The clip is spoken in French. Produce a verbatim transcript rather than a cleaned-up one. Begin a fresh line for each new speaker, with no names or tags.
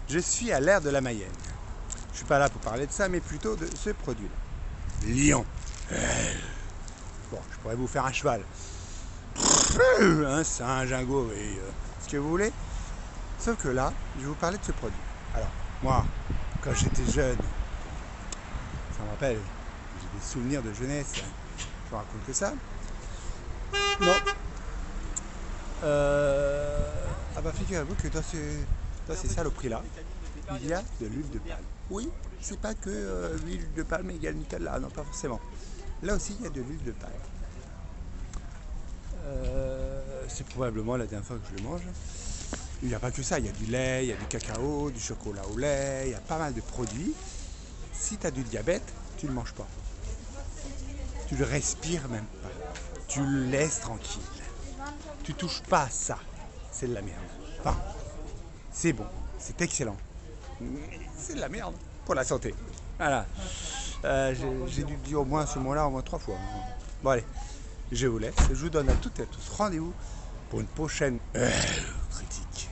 Je suis à l'air de la Mayenne. Je suis pas là pour parler de ça, mais plutôt de ce produit-là. Lion. Bon, je pourrais vous faire un cheval. Un singe, un gorille, ce que vous voulez. Sauf que là, je vais vous parler de ce produit. Alors, moi, quand j'étais jeune, ça me rappelle, j'ai des souvenirs de jeunesse. Je vous raconte que ça. Non. Euh... Ah bah figurez-vous que dans, ce... dans ces saloperies-là, il y a de l'huile de palme. Oui, c'est pas que euh, l'huile de palme égale Nutella, non pas forcément. Là aussi, il y a de l'huile de palme. Euh, c'est probablement la dernière fois que je le mange. Il n'y a pas que ça, il y a du lait, il y a du cacao, du chocolat au lait, il y a pas mal de produits. Si tu as du diabète, tu ne le manges pas. Tu le respires même pas. Tu le laisses tranquille. Tu touches pas à ça. C'est de la merde. Enfin, c'est bon, c'est excellent. Mais c'est de la merde pour la santé. Voilà. Euh, j'ai dû le dire au moins à ce moment-là au moins trois fois. Bon allez, je vous laisse. Je vous donne à toutes et à tous rendez-vous pour une prochaine euh, critique.